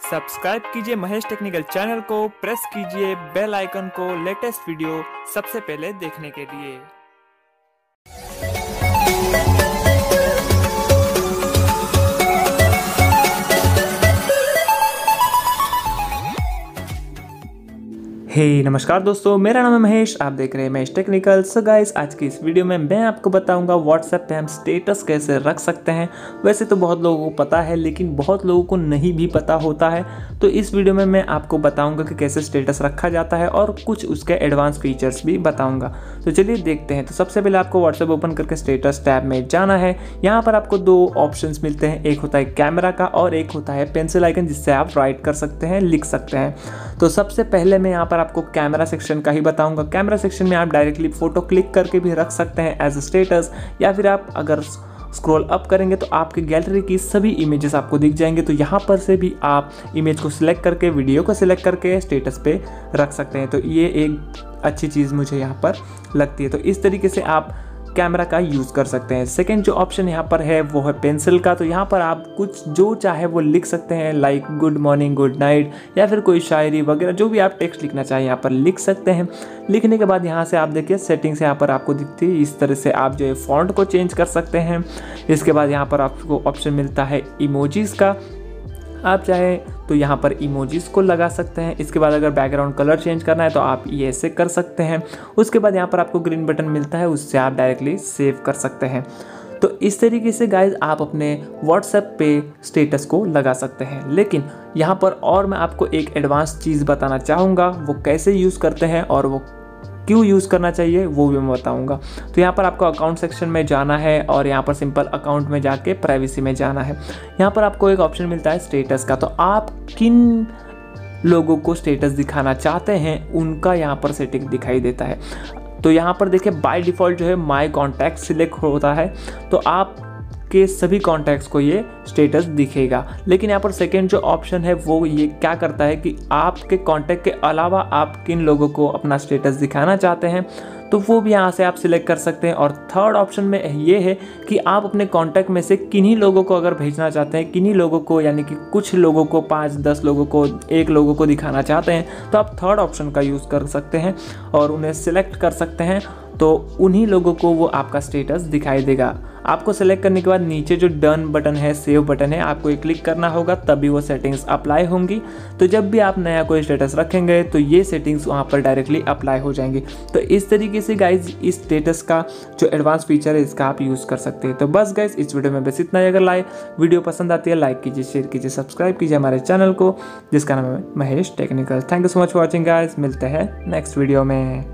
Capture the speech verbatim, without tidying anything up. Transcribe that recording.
Subscribe कीजिए Mahesh technical channel को, press कीजिए बेल आइकन को लेटेस्ट वीडियो सबसे पहले देखने के लिए। हे hey, नमस्कार दोस्तों, मेरा नाम है महेश, आप देख रहे हैं महेश टेक्निकल। सो गाइस, आज की इस वीडियो में मैं आपको बताऊंगा व्हाट्सएप पे हम स्टेटस कैसे रख सकते हैं। वैसे तो बहुत लोगों को पता है, लेकिन बहुत लोगों को नहीं भी पता होता है। तो इस वीडियो में मैं आपको बताऊंगा कि कैसे स्टेटस रखा जाता है और कुछ उसके एडवांस फीचर्स भी बताऊँगा। तो चलिए देखते हैं। तो सबसे पहले आपको व्हाट्सएप ओपन करके स्टेटस टैब में जाना है। यहाँ पर आपको दो ऑप्शन मिलते हैं, एक होता है कैमरा का और एक होता है पेंसिल आइकन, जिससे आप राइट कर सकते हैं, लिख सकते हैं। तो सबसे पहले मैं यहाँ पर आपको कैमरा सेक्शन का ही बताऊंगा। कैमरा सेक्शन में आप डायरेक्टली फोटो क्लिक करके भी रख सकते हैं एज अ स्टेटस, या फिर आप अगर स्क्रॉल अप करेंगे तो आपके गैलरी की सभी इमेजेस आपको दिख जाएंगे। तो यहाँ पर से भी आप इमेज को सिलेक्ट करके, वीडियो को सिलेक्ट करके स्टेटस पे रख सकते हैं। तो ये एक अच्छी चीज़ मुझे यहाँ पर लगती है। तो इस तरीके से आप कैमरा का यूज़ कर सकते हैं। सेकंड जो ऑप्शन यहाँ पर है वो है पेंसिल का। तो यहाँ पर आप कुछ जो चाहे वो लिख सकते हैं, like good morning, good night, या फिर कोई शायरी वगैरह, जो भी आप टेक्स्ट लिखना चाहें यहाँ पर लिख सकते हैं। लिखने के बाद यहाँ से आप देखिए सेटिंग्स यहाँ पर आपको दिखती है। इस तरह से आप जो है फॉन्ट को चेंज कर सकते हैं। इसके बाद यहाँ पर आपको ऑप्शन मिलता है इमोजीज का। आप चाहें तो यहाँ पर इमोजीज को लगा सकते हैं। इसके बाद अगर बैकग्राउंड कलर चेंज करना है तो आप ये ऐसे कर सकते हैं। उसके बाद यहाँ पर आपको ग्रीन बटन मिलता है, उससे आप डायरेक्टली सेव कर सकते हैं। तो इस तरीके से गाइज आप अपने व्हाट्सएप पे स्टेटस को लगा सकते हैं। लेकिन यहाँ पर और मैं आपको एक एडवांस चीज़ बताना चाहूँगा, वो कैसे यूज़ करते हैं और वो क्यों यूज़ करना चाहिए वो भी मैं बताऊंगा। तो यहाँ पर आपको अकाउंट सेक्शन में जाना है और यहाँ पर सिंपल अकाउंट में जाके प्राइवेसी में जाना है। यहाँ पर आपको एक ऑप्शन मिलता है स्टेटस का। तो आप किन लोगों को स्टेटस दिखाना चाहते हैं उनका यहाँ पर सेटिंग दिखाई देता है। तो यहाँ पर देखिए बाय डिफ़ॉल्ट जो है माय कॉन्टैक्ट सिलेक्ट होता है, तो आप के सभी कॉन्टैक्ट्स को ये स्टेटस दिखेगा। लेकिन यहाँ पर सेकेंड जो ऑप्शन है वो ये क्या करता है कि आपके कॉन्टैक्ट के अलावा आप किन लोगों को अपना स्टेटस दिखाना चाहते हैं तो वो भी यहाँ से आप सिलेक्ट कर सकते हैं। और थर्ड ऑप्शन में ये है कि आप अपने कॉन्टैक्ट में से किन्हीं लोगों को अगर भेजना चाहते हैं, किन्हीं लोगों को, यानी कि कुछ लोगों को, पाँच दस लोगों को, एक लोगों को दिखाना चाहते हैं, तो आप थर्ड ऑप्शन का यूज़ कर सकते हैं और उन्हें सिलेक्ट कर सकते हैं। तो उन्हीं लोगों को वो आपका स्टेटस दिखाई देगा। आपको सेलेक्ट करने के बाद नीचे जो डन बटन है, सेव बटन है, आपको ये क्लिक करना होगा, तभी वो सेटिंग्स अप्लाई होंगी। तो जब भी आप नया कोई स्टेटस रखेंगे तो ये सेटिंग्स वहाँ पर डायरेक्टली अप्लाई हो जाएंगी। तो इस तरीके से गाइज इस स्टेटस का जो एडवांस फीचर है इसका आप यूज़ कर सकते हैं। तो बस गाइज इस वीडियो में बस इतना ही। अगर लाइक वीडियो पसंद आती है लाइक कीजिए, शेयर कीजिए, सब्सक्राइब कीजिए हमारे चैनल को, जिसका नाम है Mahesh technical. Thank you so much for watching guys. मिलते हैं नेक्स्ट वीडियो में।